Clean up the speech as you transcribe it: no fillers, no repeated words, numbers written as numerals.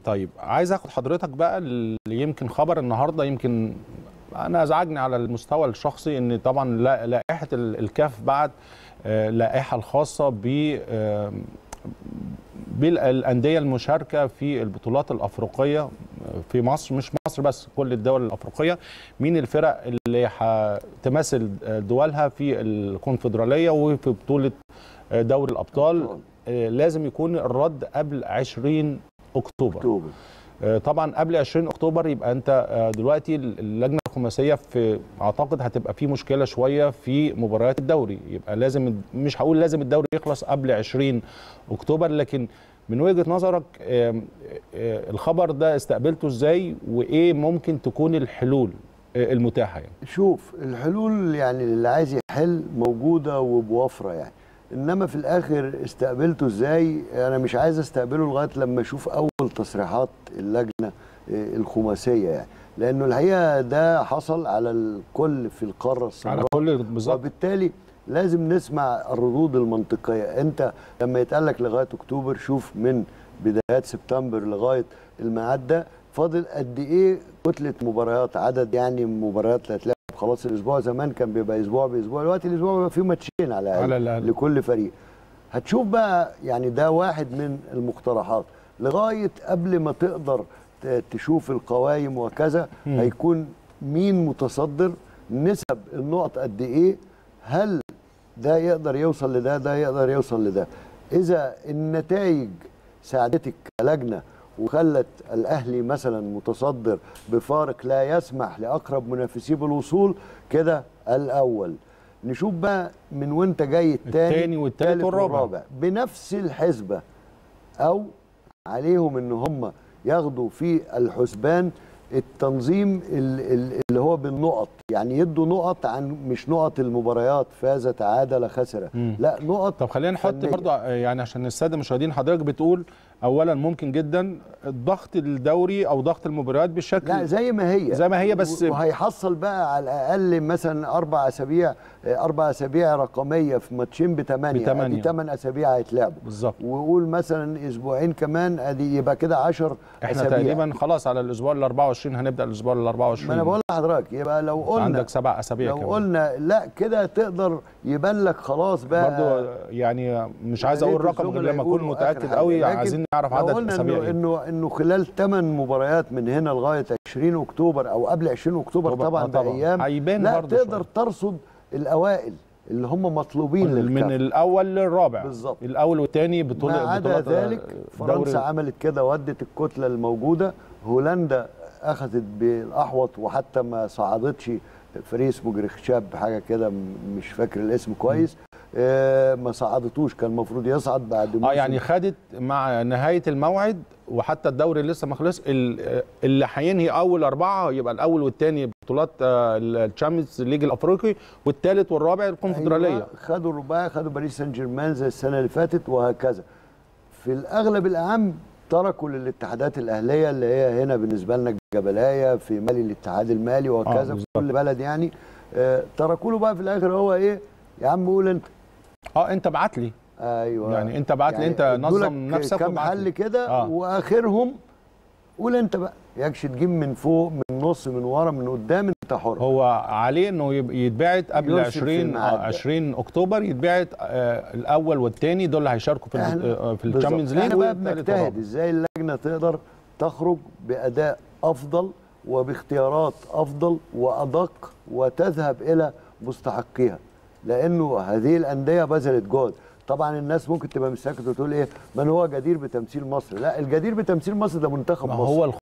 طيب عايز اخد حضرتك بقى اللي يمكن خبر النهارده يمكن انا ازعجني على المستوى الشخصي، ان طبعا لائحه الكاف بعد اللائحه الخاصه بالانديه المشاركه في البطولات الافريقيه في مصر، مش مصر بس، كل الدول الافريقيه، مين الفرق اللي هتمثل دولها في الكونفدراليه وفي بطوله دوري الابطال. لازم يكون الرد قبل 20 اكتوبر. طبعا قبل 20 اكتوبر يبقى انت دلوقتي اللجنه الخماسيه في اعتقد هتبقى في مشكله شويه في مباريات الدوري، يبقى لازم، مش هقول لازم الدوري يخلص قبل 20 اكتوبر، لكن من وجهه نظرك الخبر ده استقبلته ازاي، وايه ممكن تكون الحلول المتاحه يعني؟ شوف، الحلول يعني اللي عايز يحل موجوده وبوفره يعني، انما في الاخر استقبلته ازاي انا مش عايز استقبله لغايه لما اشوف اول تصريحات اللجنه الخماسيه يعني، لانه الحقيقه ده حصل على الكل في القاره السمراء، على كل بالظبط، وبالتالي لازم نسمع الردود المنطقيه. انت لما يتقال لك لغايه اكتوبر، شوف من بدايات سبتمبر لغايه الميعاد ده فاضل قد ايه كتله مباريات، عدد يعني مباريات اللي هتلاقي خلاص. الاسبوع زمان كان بيبقى اسبوع باسبوع، دلوقتي الاسبوع بيبقى فيه ماتشين على الاقل لكل فريق. هتشوف بقى يعني ده واحد من المقترحات، لغايه قبل ما تقدر تشوف القوائم وكذا هيكون مين متصدر، نسب النقط قد ايه، هل ده يقدر يوصل لده، ده يقدر يوصل لده. اذا النتائج ساعدتك كلجنه وخلت الاهلي مثلا متصدر بفارق لا يسمح لاقرب منافسيه بالوصول، كده الاول. نشوف بقى من وانت جاي الثاني والثالث والرابع بنفس الحسبه، او عليهم ان هم ياخدوا في الحسبان التنظيم اللي هو بالنقط، يعني يدوا نقط عن مش نقط المباريات فاز تعادل خسر، لا نقط. طب خلينا نحط برضه يعني عشان الساده المشاهدين، حضرتك بتقول اولا ممكن جدا ضغط الدوري او ضغط المباريات بالشكل لا زي ما هي بس، وهيحصل بقى على الاقل مثلا 4 اسابيع رقميه في ماتشين ب8، ادي 8 اسابيع هيتلعبوا بالظبط، وقول مثلا اسبوعين كمان، ادي يبقى كده 10 احنا أسابيع. تقريبا خلاص على الاسبوع ال24 هنبدا الاسبوع ال24. ما انا بقول لحضرتك يبقى لو قلنا عندك 7 اسابيع لو كمان. قلنا لا كده تقدر يبان لك خلاص بقى برضو يعني مش عايز اقول رقم غير لما اكون متاكد قوي، عايزين نعرف عدد الاسابيع ايه. انه خلال 8 مباريات من هنا لغايه 20 اكتوبر او قبل 20 اكتوبر طبعا بايام، لا تقدر ترصد الاوائل اللي هم مطلوبين من الاول للرابع بالظبط، الاول والثاني بطولات. ما عدا ذلك فرنسا عملت كده ودت الكتله الموجوده، هولندا اخذت بالاحوط وحتى ما صعدتش، فريق اسمه جريخشاب حاجه كده مش فاكر الاسم كويس، ما صعدتوش، كان المفروض يصعد بعد موسم. يعني خدت مع نهايه الموعد وحتى الدوري لسه ما خلص، اللي هينهي اول 4 يبقى الاول والثاني بطولات الشامبيونز ليج الافريقي، والثالث والرابع الكونفدراليه. أيوة، خدوا الرباعي، خدوا باريس سان جيرمان زي السنه اللي فاتت وهكذا. في الاغلب الاعم تركوا للاتحادات الاهليه اللي هي هنا بالنسبه لنا جبلايه، في مالي الاتحاد المالي وهكذا في كل بلد يعني، تركوا له بقى في الاخر هو ايه يا عم قول انت. انت ابعت لي. ايوه يعني انت ابعت لي، انت نظم نفسك كم حل كده واخرهم قول انت بقى، يكش تجيب من فوق من النص من ورا من قدام، انت حر. هو عليه انه يتبعت قبل 20 اكتوبر، يتبعت الاول والثاني، دول اللي هيشاركوا في الشامبيونز ليج. احنا بقى بنجتهد ازاي اللجنه تقدر تخرج باداء افضل وباختيارات افضل وادق وتذهب الى مستحقيها، لانه هذه الانديه بذلت جهد. طبعا الناس ممكن تبقى مش ساكته وتقول ايه، من هو جدير بتمثيل مصر؟ لا، الجدير بتمثيل مصر ده منتخب مصر. هو